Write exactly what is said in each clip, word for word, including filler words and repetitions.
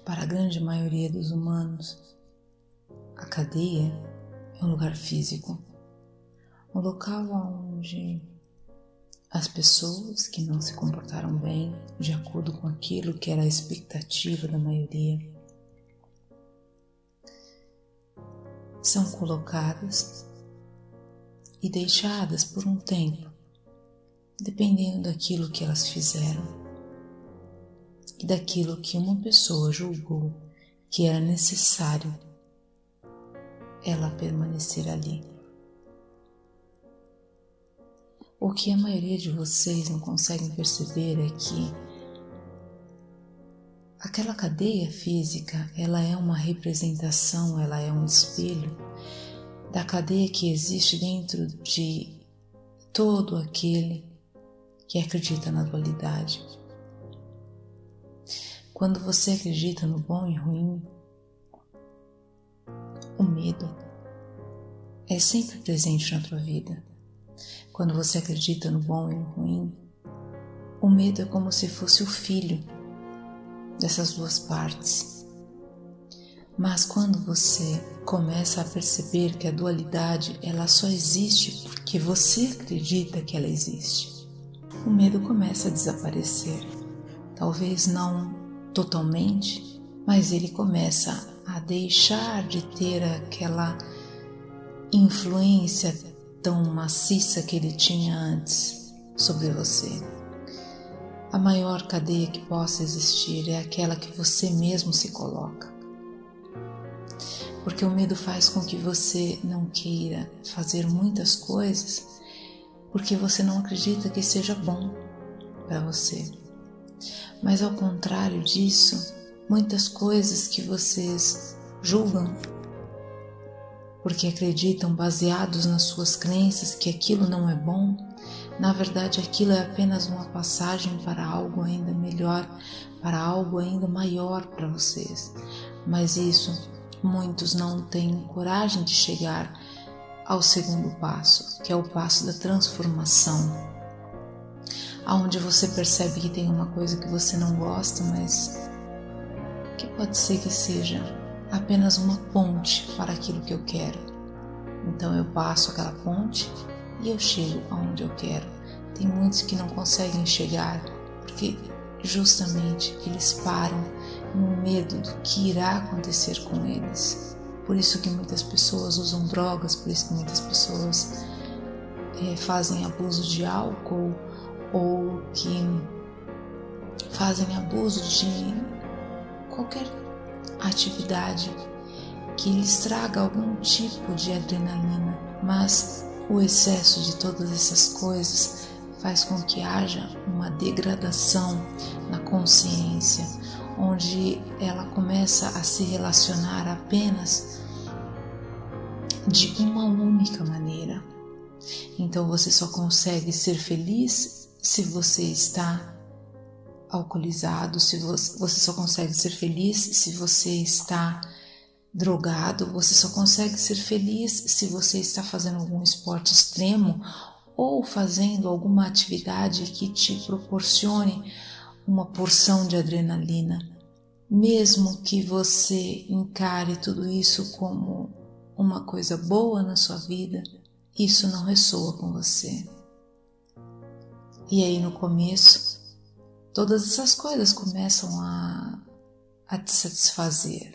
Para a grande maioria dos humanos, a cadeia é um lugar físico, um local onde as pessoas que não se comportaram bem de acordo com aquilo que era a expectativa da maioria são colocadas e deixadas por um tempo, dependendo daquilo que elas fizeram e daquilo que uma pessoa julgou que era necessário ela permanecer ali. O que a maioria de vocês não conseguem perceber é que aquela cadeia física, ela é uma representação, ela é um espelho da cadeia que existe dentro de todo aquele que acredita na dualidade. Quando você acredita no bom e ruim, o medo é sempre presente na tua vida. Quando você acredita no bom e no ruim, o medo é como se fosse o filho dessas duas partes. Mas quando você começa a perceber que a dualidade ela só existe porque você acredita que ela existe, o medo começa a desaparecer. Talvez não totalmente, mas ele começa a deixar de ter aquela influência tão maciça que ele tinha antes sobre você. A maior cadeia que possa existir é aquela que você mesmo se coloca. Porque o medo faz com que você não queira fazer muitas coisas porque você não acredita que seja bom para você. Mas ao contrário disso, muitas coisas que vocês julgam porque acreditam baseados nas suas crenças que aquilo não é bom, na verdade aquilo é apenas uma passagem para algo ainda melhor, para algo ainda maior para vocês. Mas isso, muitos não têm coragem de chegar ao segundo passo, que é o passo da transformação, onde você percebe que tem uma coisa que você não gosta, mas que pode ser que seja apenas uma ponte para aquilo que eu quero. Então eu passo aquela ponte e eu chego aonde eu quero. Tem muitos que não conseguem chegar porque justamente eles param no medo do que irá acontecer com eles. Por isso que muitas pessoas usam drogas, por isso que muitas pessoas é, fazem abuso de álcool ou que fazem abuso de qualquer atividade que lhes traga algum tipo de adrenalina, mas o excesso de todas essas coisas faz com que haja uma degradação na consciência, onde ela começa a se relacionar apenas de uma única maneira. Então você só consegue ser feliz se você está alcoolizado, se você, você só consegue ser feliz se você está drogado, você só consegue ser feliz se você está fazendo algum esporte extremo ou fazendo alguma atividade que te proporcione uma porção de adrenalina. Mesmo que você encare tudo isso como uma coisa boa na sua vida, isso não ressoa com você. E aí no começo, todas essas coisas começam a, a te satisfazer.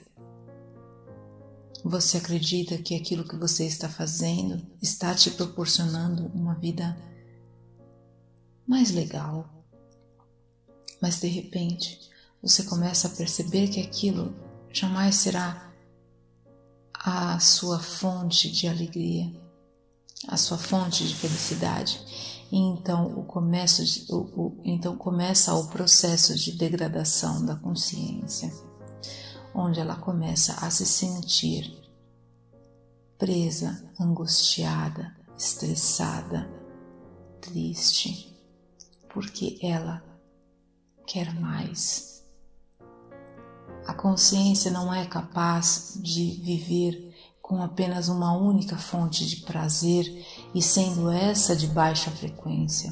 Você acredita que aquilo que você está fazendo está te proporcionando uma vida mais legal. Mas de repente, você começa a perceber que aquilo jamais será a sua fonte de alegria, a sua fonte de felicidade. E então, o começo de, o, o, então começa o processo de degradação da consciência, onde ela começa a se sentir presa, angustiada, estressada, triste, porque ela quer mais. A consciência não é capaz de viver com apenas uma única fonte de prazer e sendo essa de baixa frequência.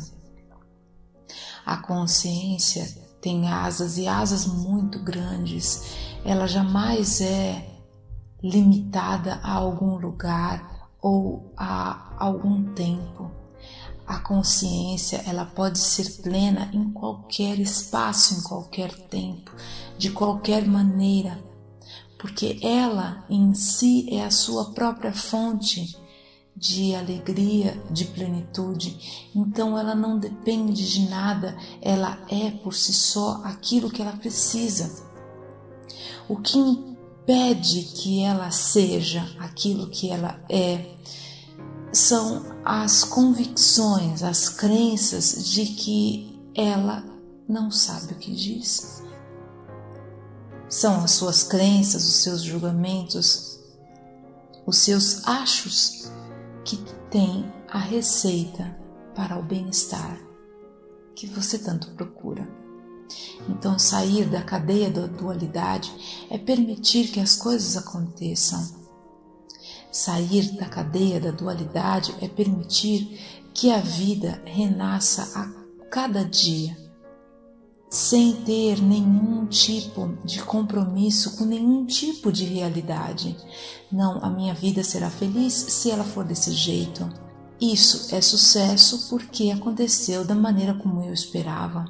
A consciência tem asas e asas muito grandes. ela jamais é limitada a algum lugar ou a algum tempo. A consciência, ela pode ser plena em qualquer espaço, em qualquer tempo, de qualquer maneira, porque ela em si é a sua própria fonte de alegria, de plenitude. Então ela não depende de nada, ela é por si só aquilo que ela precisa. O que impede que ela seja aquilo que ela é são as convicções, as crenças de que ela não sabe o que diz. São as suas crenças, os seus julgamentos, os seus achos que têm a receita para o bem-estar que você tanto procura. Então, sair da cadeia da dualidade é permitir que as coisas aconteçam. Sair da cadeia da dualidade é permitir que a vida renasça a cada dia, sem ter nenhum tipo de compromisso com nenhum tipo de realidade. Não, a minha vida será feliz se ela for desse jeito. Isso é sucesso porque aconteceu da maneira como eu esperava.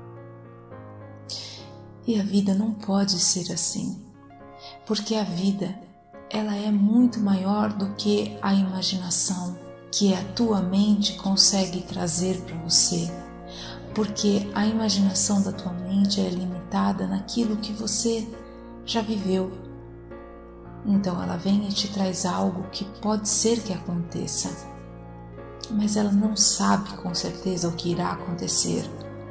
E a vida não pode ser assim, porque a vida ela é muito maior do que a imaginação que a tua mente consegue trazer para você, porque a imaginação da tua mente é limitada naquilo que você já viveu. Então ela vem e te traz algo que pode ser que aconteça, mas ela não sabe com certeza o que irá acontecer.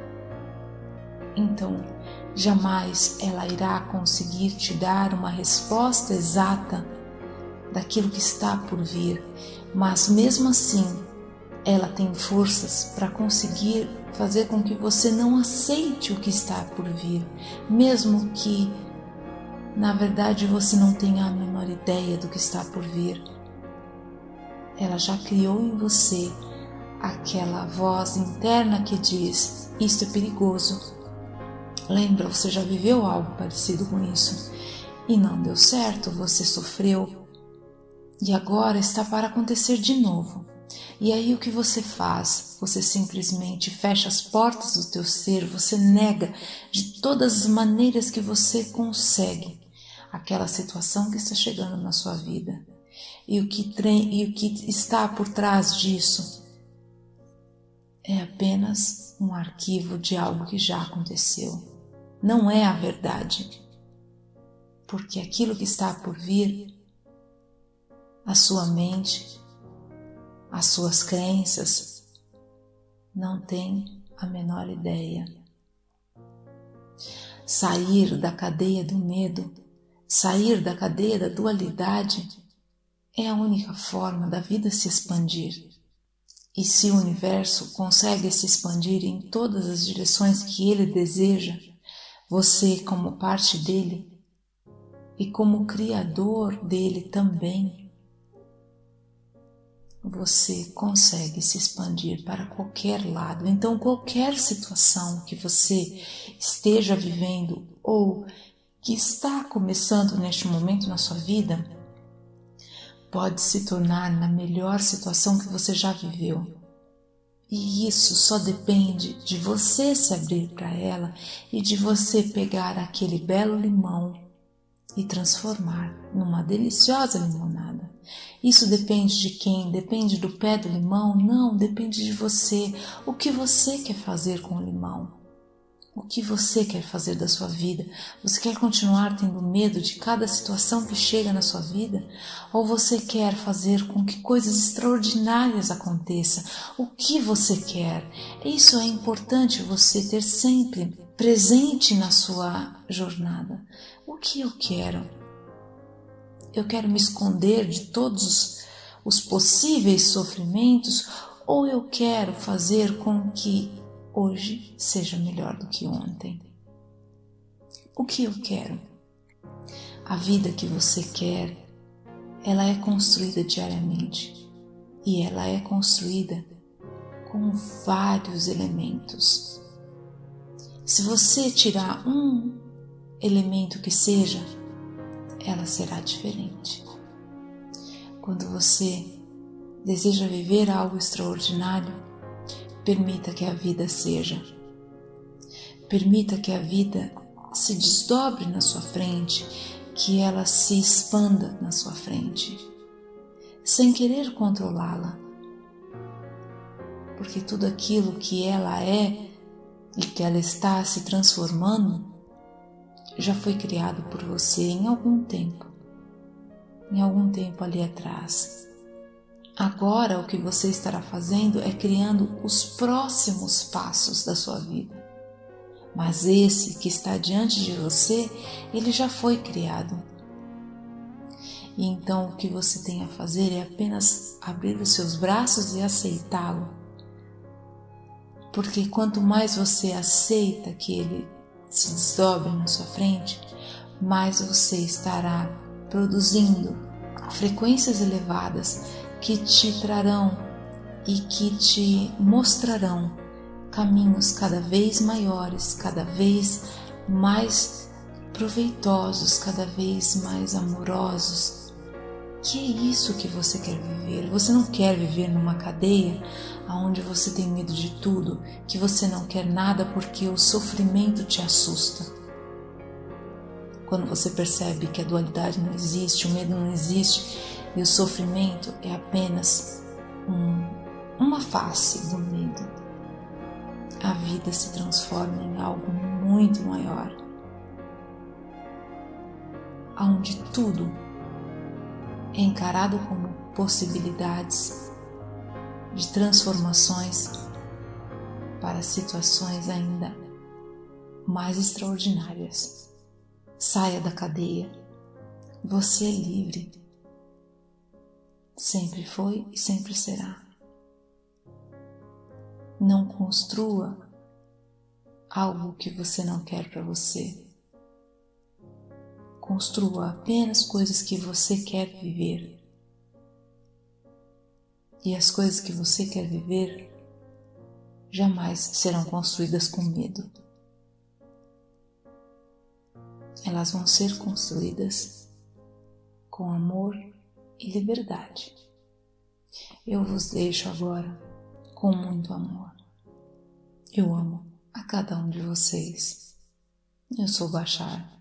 Então, jamais ela irá conseguir te dar uma resposta exata daquilo que está por vir, mas mesmo assim ela tem forças para conseguir fazer com que você não aceite o que está por vir, mesmo que na verdade você não tenha a menor ideia do que está por vir. Ela já criou em você aquela voz interna que diz: isto é perigoso. Lembra, você já viveu algo parecido com isso e não deu certo, você sofreu e agora está para acontecer de novo. E aí o que você faz? Você simplesmente fecha as portas do teu ser, você nega de todas as maneiras que você consegue aquela situação que está chegando na sua vida. E o que, e o que está por trás disso é apenas um arquivo de algo que já aconteceu. Não é a verdade, porque aquilo que está por vir, a sua mente, as suas crenças, não tem a menor ideia. Sair da cadeia do medo, sair da cadeia da dualidade é a única forma da vida se expandir. E se o universo consegue se expandir em todas as direções que ele deseja, você, como parte dele e como criador dele também, você consegue se expandir para qualquer lado. Então, qualquer situação que você esteja vivendo ou que está começando neste momento na sua vida, pode se tornar na melhor situação que você já viveu. E isso só depende de você se abrir para ela e de você pegar aquele belo limão e transformar numa deliciosa limonada. Isso depende de quem? Depende do pé do limão? Não, depende de você. O que você quer fazer com o limão? O que você quer fazer da sua vida? Você quer continuar tendo medo de cada situação que chega na sua vida? Ou você quer fazer com que coisas extraordinárias aconteçam? O que você quer? Isso é importante você ter sempre presente na sua jornada. O que eu quero? Eu quero me esconder de todos os possíveis sofrimentos, ou eu quero fazer com que hoje seja melhor do que ontem? O que eu quero? A vida que você quer, ela é construída diariamente e ela é construída com vários elementos. Se você tirar um elemento que seja, ela será diferente. Quando você deseja viver algo extraordinário, permita que a vida seja. Permita que a vida se desdobre na sua frente, que ela se expanda na sua frente, sem querer controlá-la. Porque tudo aquilo que ela é e que ela está se transformando, já foi criado por você em algum tempo, em algum tempo ali atrás. Agora o que você estará fazendo é criando os próximos passos da sua vida. Mas esse que está diante de você, ele já foi criado. E então o que você tem a fazer é apenas abrir os seus braços e aceitá-lo. Porque quanto mais você aceita que ele se desdobre na sua frente, mais você estará produzindo frequências elevadas que te trarão e que te mostrarão caminhos cada vez maiores, cada vez mais proveitosos, cada vez mais amorosos. Que é isso que você quer viver? Você não quer viver numa cadeia onde você tem medo de tudo, que você não quer nada porque o sofrimento te assusta. Quando você percebe que a dualidade não existe, o medo não existe e o sofrimento é apenas um, uma face do medo, a vida se transforma em algo muito maior, onde tudo é encarado como possibilidades de transformações para situações ainda mais extraordinárias. Saia da cadeia. Você é livre. Sempre foi e sempre será. Não construa algo que você não quer para você. Construa apenas coisas que você quer viver. E as coisas que você quer viver jamais serão construídas com medo. Elas vão ser construídas com amor e liberdade. Eu vos deixo agora com muito amor. Eu amo a cada um de vocês. Eu sou Bashar.